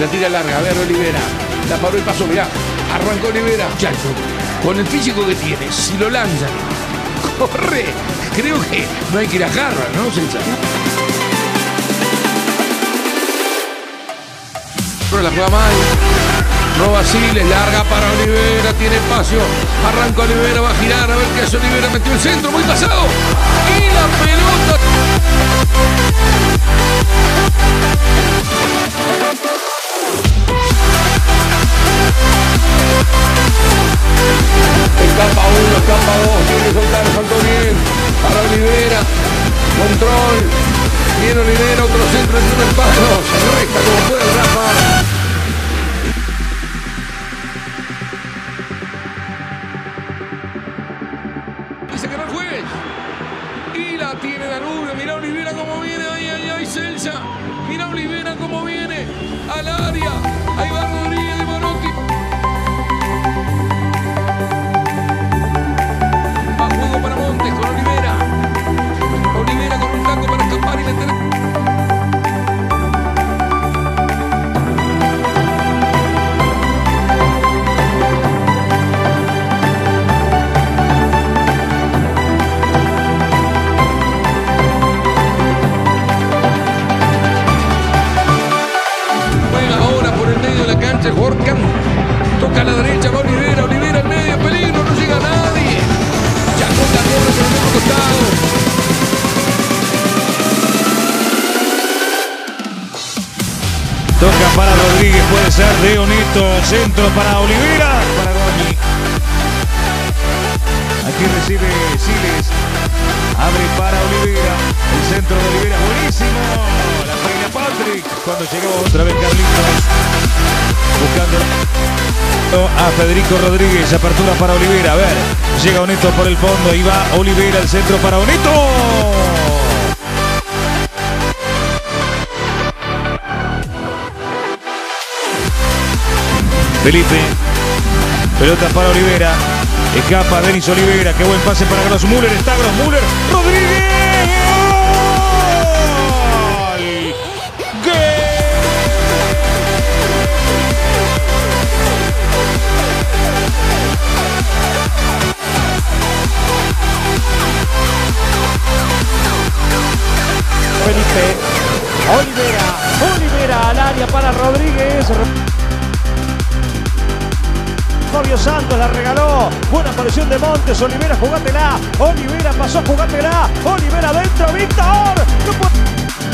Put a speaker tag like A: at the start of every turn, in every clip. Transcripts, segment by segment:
A: la tira larga, a ver Olivera. La paró y pasó, mirá. Arrancó Olivera. Chacho, con el físico que tiene, si lo lanzan, corre. Creo que no hay que ir a jarra, ¿no, César? Pero la juega mal. No vaciles, larga para Olivera, tiene espacio. Arranca Olivera, va a girar, a ver qué hace Olivera. Metió el centro, muy pasado. Y la pelota. Escapa uno, escapa dos, tiene que soltar, saltó bien. Para Olivera, control. Viene Olivera, otro centro en primer palo. Se resta como puede Rafa. Se quedó el juez. Y la tiene Danubio. Mirá Olivera cómo viene. Ay, ay, ay, Celsa. Mirá Olivera cómo viene. Al área. Ahí va Rodríguez de Morotti. Va juego para Montes con Olivera. Olivera con un flanco para escapar y meter. El jugador toca a la derecha, va Olivera, Olivera en medio, peligro, no llega nadie. Chacón la corre por el otro costado.
B: Toca para Rodríguez, puede ser de Onito, centro para Olivera, para Goñi. Aquí recibe Siles, abre para Olivera, el centro de Olivera, buenísimo. La peina Patrick, cuando llegó otra vez Carlitos. Buscando a Federico Rodríguez, apertura para Olivera, a ver, llega Onito por el fondo y va Olivera, el centro para Onito. Felipe, pelota para Olivera, escapa Denis Olivera, qué buen pase para Grossmüller, está Grossmüller, Rodríguez.
C: Felipe, Olivera al área para Rodríguez. Fabio Santos la regaló. Buena aparición de Montes. Olivera, jugátela. Olivera pasó, jugátela. Olivera adentro, Víctor. No puede...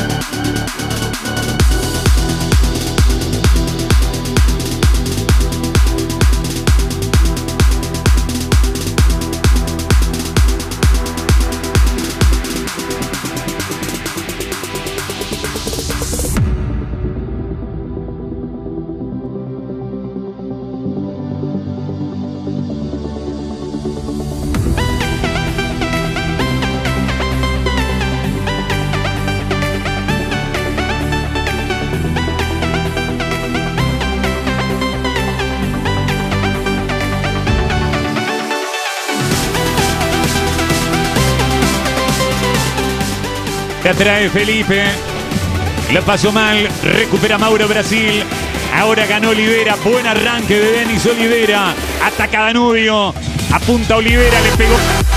B: La trae Felipe, la pasó mal, recupera Mauro Brasil, ahora ganó Olivera, buen arranque de Denis Olivera, ataca Danubio, apunta Olivera, le pegó.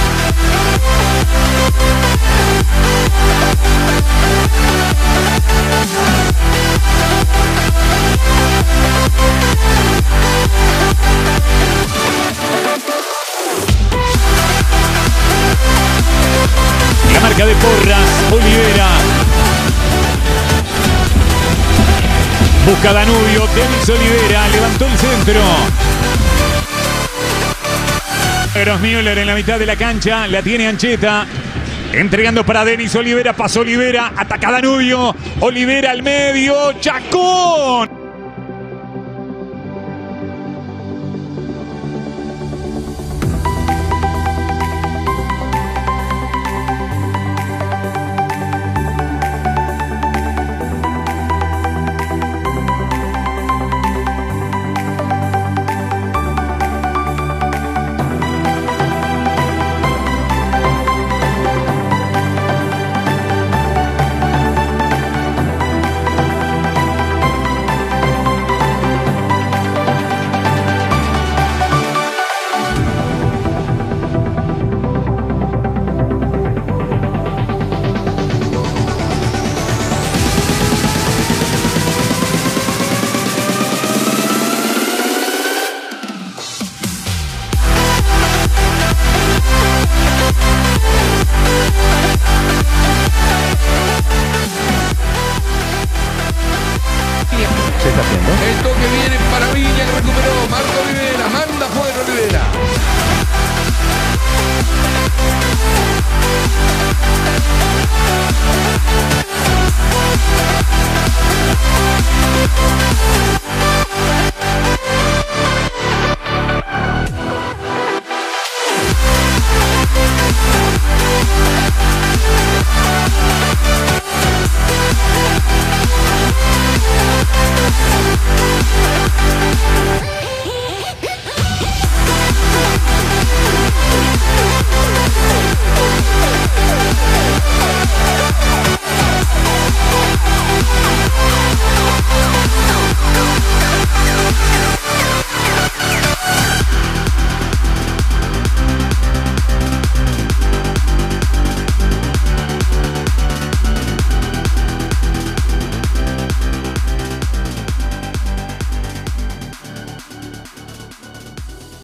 B: La marca de Porras, Olivera. Busca Danubio, Denis Olivera, levantó el centro. Grossmüller en la mitad de la cancha, la tiene Ancheta. Entregando para Denis Olivera, pasó Olivera, ataca Danubio. Olivera al medio, Chacón.